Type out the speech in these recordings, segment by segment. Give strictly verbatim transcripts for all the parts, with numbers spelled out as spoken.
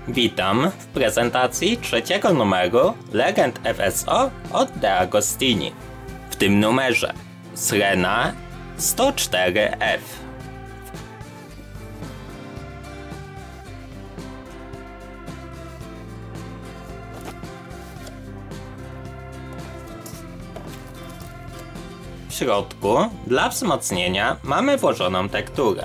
Witam w prezentacji trzeciego numeru Legend F S O od De Agostini. W tym numerze Syrena sto cztery F. W środku dla wzmocnienia mamy włożoną tekturę.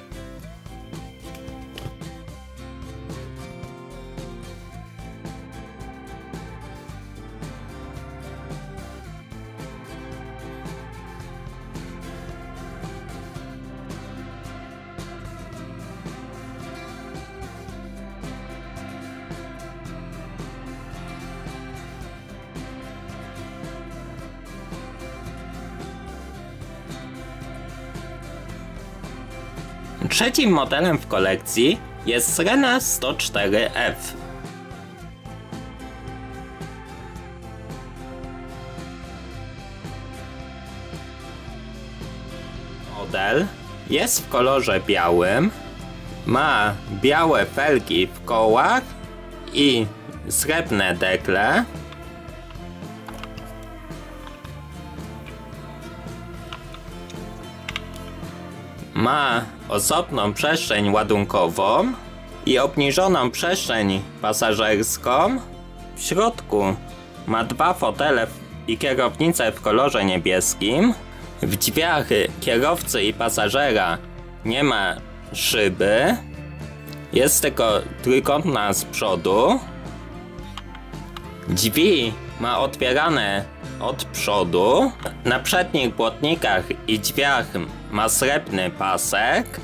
Trzecim modelem w kolekcji jest Syrena sto cztery F. Model jest w kolorze białym, ma białe felgi w kołach i srebrne dekle. Ma osobną przestrzeń ładunkową i obniżoną przestrzeń pasażerską. W środku ma dwa fotele i kierownicę w kolorze niebieskim. W drzwiach kierowcy i pasażera nie ma szyby. Jest tylko trójkątna z przodu. Drzwi ma otwierane od przodu. Na przednich błotnikach i drzwiach ma srebrny pasek.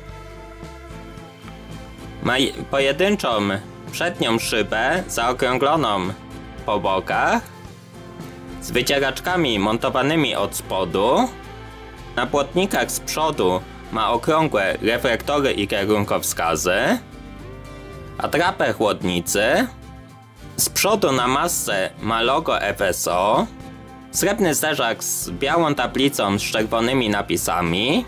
Ma pojedynczą przednią szybę zaokrągloną po bokach z wycieraczkami montowanymi od spodu. Na błotnikach z przodu ma okrągłe reflektory i kierunkowskazy. Atrapę chłodnicy. Z przodu na masce ma logo F S O. Srebrny zderzak z białą tablicą z czerwonymi napisami.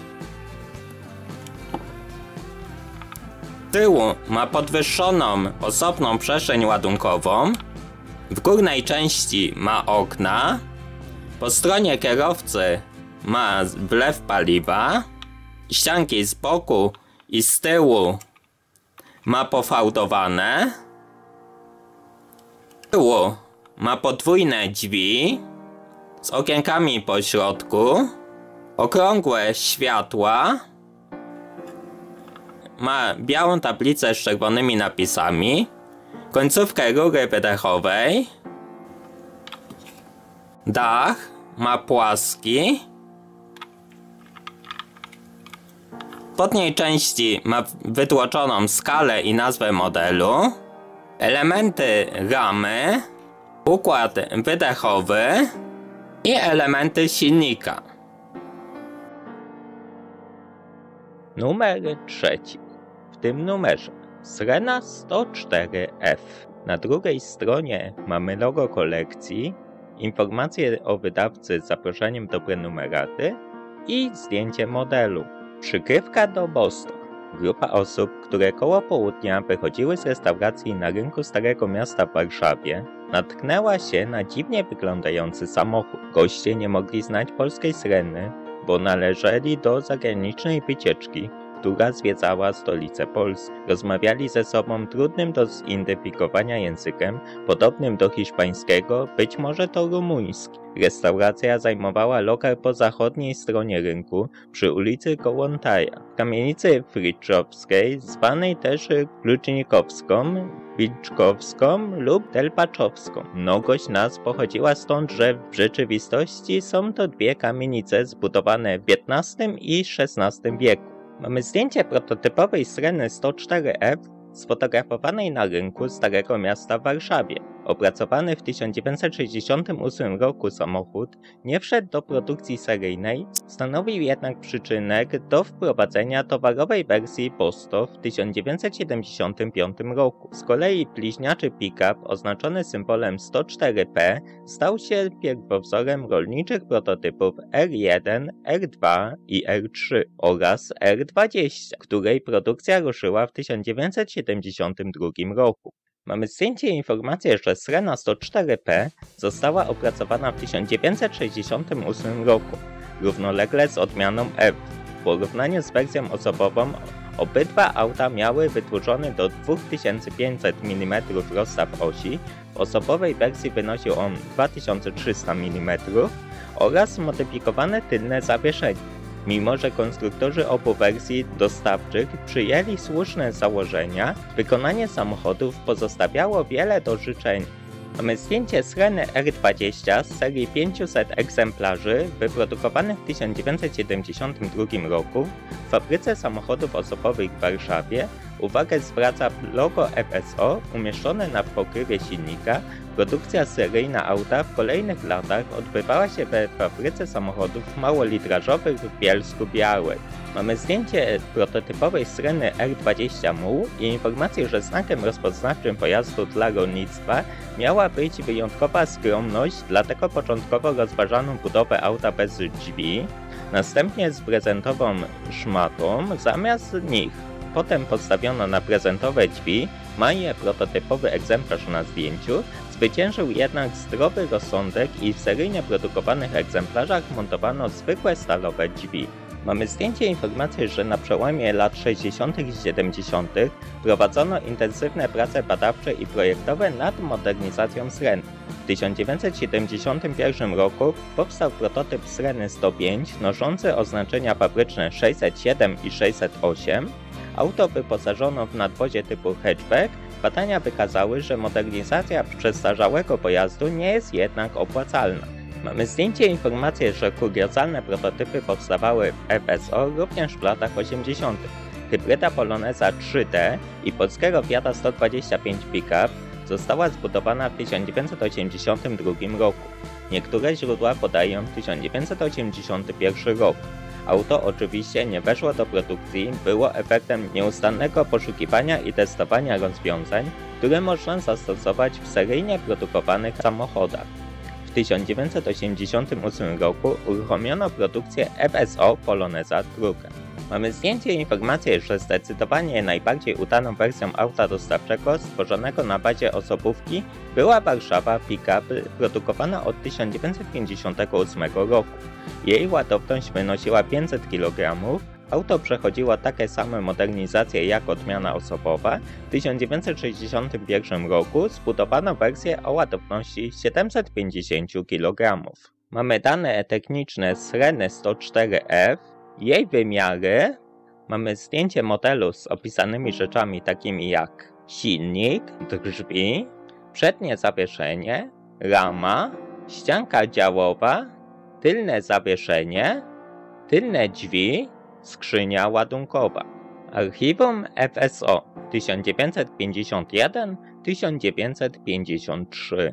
Z tyłu ma podwyższoną osobną przestrzeń ładunkową. W górnej części ma okna. Po stronie kierowcy ma wlew paliwa. Ścianki z boku i z tyłu ma pofałdowane. Z tyłu ma podwójne drzwi z okienkami po środku, okrągłe światła, ma białą tablicę z czerwonymi napisami, końcówkę rury wydechowej, dach ma płaski, w spodniej części ma wytłoczoną skalę i nazwę modelu, elementy ramy, układ wydechowy i elementy silnika. Numer trzeci. W tym numerze Syrena sto cztery F. Na drugiej stronie mamy logo kolekcji, informacje o wydawcy z zaproszeniem do prenumeraty i zdjęcie modelu. Przykrywka do Boston. Grupa osób, które koło południa wychodziły z restauracji na rynku Starego Miasta w Warszawie, natknęła się na dziwnie wyglądający samochód. Goście nie mogli znać polskiej Syreny, bo należeli do zagranicznej wycieczki, która zwiedzała stolicę Polski. Rozmawiali ze sobą trudnym do zidentyfikowania językiem, podobnym do hiszpańskiego, być może to rumuński. Restauracja zajmowała lokal po zachodniej stronie rynku, przy ulicy Kołłątaja. W kamienicy Fryczowskiej, zwanej też Klucznikowską, Wilczkowską lub Delpaczowską. Mnogość nazw pochodziła stąd, że w rzeczywistości są to dwie kamienice zbudowane w piętnastym i szesnastym wieku. Mamy zdjęcie prototypowej Syreny sto cztery F sfotografowanej na rynku Starego Miasta w Warszawie. Opracowany w tysiąc dziewięćset sześćdziesiątym ósmym roku samochód nie wszedł do produkcji seryjnej, stanowił jednak przyczynek do wprowadzenia towarowej wersji Bosto w tysiąc dziewięćset siedemdziesiątym piątym roku. Z kolei bliźniaczy pick-up oznaczony symbolem sto cztery P stał się pierwowzorem rolniczych prototypów R jeden, R dwa i R trzy oraz R dwadzieścia, której produkcja ruszyła w tysiąc dziewięćset siedemdziesiątym drugim roku. Mamy zdjęcie i informację, że Srena sto cztery P została opracowana w tysiąc dziewięćset sześćdziesiątym ósmym roku, równolegle z odmianą F. W porównaniu z wersją osobową obydwa auta miały wytłuczony do dwa tysiące pięćset milimetrów rozstaw osi, w osobowej wersji wynosił on dwa tysiące trzysta milimetrów oraz zmodyfikowane tylne zawieszenie. Mimo że konstruktorzy obu wersji dostawczych przyjęli słuszne założenia, wykonanie samochodów pozostawiało wiele do życzenia. Mamy zdjęcie Sreny R dwadzieścia z serii pięciuset egzemplarzy wyprodukowanych w tysiąc dziewięćset siedemdziesiątym drugim roku w fabryce samochodów osobowych w Warszawie. Uwagę zwraca logo F S O umieszczone na pokrywie silnika. Produkcja seryjna auta w kolejnych latach odbywała się we fabryce samochodów małolitrażowych w Bielsku-Białej. Mamy zdjęcie prototypowej Sreny R dwadzieścia M U i informację, że znakiem rozpoznawczym pojazdu dla rolnictwa miała być wyjątkowa skromność, dlatego początkowo rozważano budowę auta bez drzwi, następnie z prezentową szmatą zamiast nich. Potem postawiono na prezentowe drzwi, Maje prototypowy egzemplarz na zdjęciu, zwyciężył jednak zdrowy rozsądek i w seryjnie produkowanych egzemplarzach montowano zwykłe stalowe drzwi. Mamy zdjęcie i informację, że na przełomie lat sześćdziesiątych i siedemdziesiątych prowadzono intensywne prace badawcze i projektowe nad modernizacją Sreny. W tysiąc dziewięćset siedemdziesiątym pierwszym roku powstał prototyp Sreny sto pięć noszący oznaczenia fabryczne sześćset siedem i sześćset osiem. Auto wyposażono w nadwozie typu hatchback. Badania wykazały, że modernizacja przestarzałego pojazdu nie jest jednak opłacalna. Mamy zdjęcie i informację, że kuriozalne prototypy powstawały w F S O również w latach osiemdziesiątych. Hybryda Poloneza trzy D i polskiego Fiata sto dwadzieścia pięć pick-up została zbudowana w tysiąc dziewięćset osiemdziesiątym drugim roku. Niektóre źródła podają tysiąc dziewięćset osiemdziesiąty pierwszy rok. Auto oczywiście nie weszło do produkcji, było efektem nieustannego poszukiwania i testowania rozwiązań, które można zastosować w seryjnie produkowanych samochodach. W tysiąc dziewięćset osiemdziesiątym ósmym roku uruchomiono produkcję F S O Poloneza druga. Mamy zdjęcie i informację, że zdecydowanie najbardziej udaną wersją auta dostawczego stworzonego na bazie osobówki była Warszawa Pick-up produkowana od tysiąc dziewięćset pięćdziesiątego ósmego roku. Jej ładowność wynosiła pięćset kilogramów. Auto przechodziło takie same modernizacje jak odmiana osobowa. W tysiąc dziewięćset sześćdziesiątym pierwszym roku zbudowano wersję o ładowności siedemset pięćdziesiąt kilogramów. Mamy dane techniczne Sreny sto cztery F. Jej wymiary, mamy zdjęcie modelu z opisanymi rzeczami takimi jak silnik, drzwi, przednie zawieszenie, rama, ścianka działowa, tylne zawieszenie, tylne drzwi, skrzynia ładunkowa. Archiwum F S O tysiąc dziewięćset pięćdziesiąt jeden do tysiąc dziewięćset pięćdziesiąt trzy.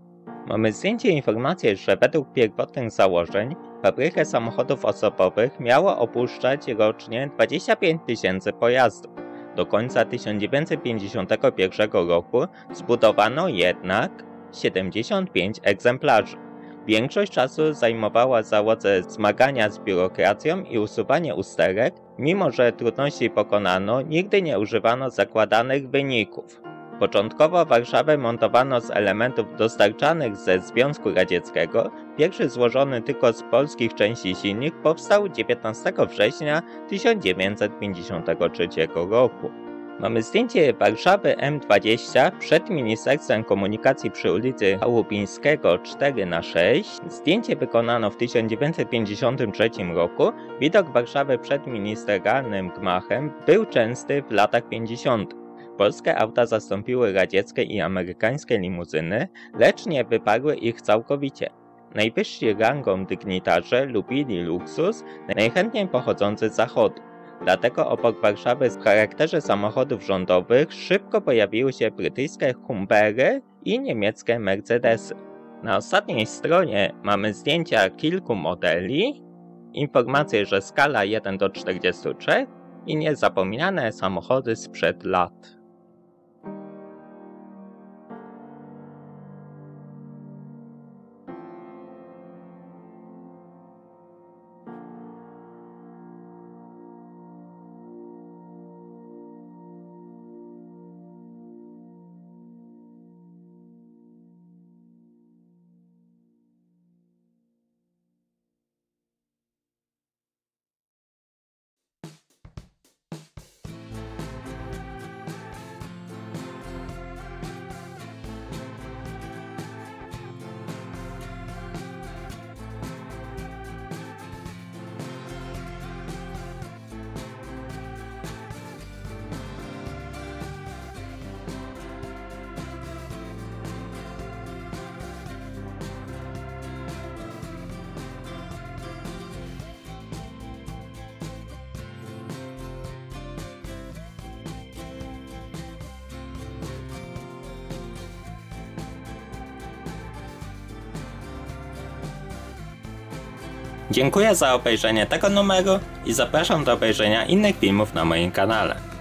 Mamy zdjęcie i informację, że według pierwotnych założeń fabrykę samochodów osobowych miało opuszczać rocznie dwadzieścia pięć tysięcy pojazdów. Do końca tysiąc dziewięćset pięćdziesiątego pierwszego roku zbudowano jednak siedemdziesiąt pięć egzemplarzy. Większość czasu zajmowała załodze zmagania z biurokracją i usuwanie usterek, mimo że trudności pokonano, nigdy nie używano zakładanych wyników. Początkowo Warszawę montowano z elementów dostarczanych ze Związku Radzieckiego. Pierwszy złożony tylko z polskich części silnik powstał dziewiętnastego września tysiąc dziewięćset pięćdziesiątego trzeciego roku. Mamy zdjęcie Warszawy M dwadzieścia przed Ministerstwem Komunikacji przy ulicy Chałupińskiego cztery na sześć. Zdjęcie wykonano w tysiąc dziewięćset pięćdziesiątym trzecim roku. Widok Warszawy przed ministerialnym gmachem był częsty w latach pięćdziesiątych. Polskie auta zastąpiły radzieckie i amerykańskie limuzyny, lecz nie wyparły ich całkowicie. Najwyżsi rangą dygnitarze lubili luksus, najchętniej pochodzący z zachodu. Dlatego obok Warszawy w charakterze samochodów rządowych szybko pojawiły się brytyjskie Humbery i niemieckie Mercedesy. Na ostatniej stronie mamy zdjęcia kilku modeli, informacje, że skala jeden do czterdziestu trzech i niezapomniane samochody sprzed lat. Dziękuję za obejrzenie tego numeru i zapraszam do obejrzenia innych filmów na moim kanale.